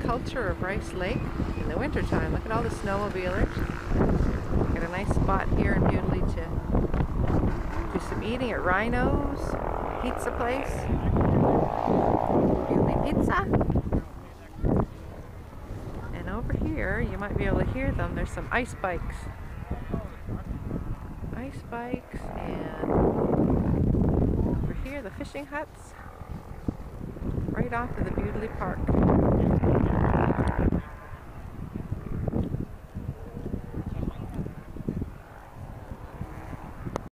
culture of Rice Lake in the wintertime. Look at all the snowmobilers. Got a nice spot here in Bewdley to do some eating at Rhino's pizza place. Bewdley Pizza. And over here, you might be able to hear them, there's some ice bikes. Ice bikes, and over here the fishing huts right off of the Bewdley Park.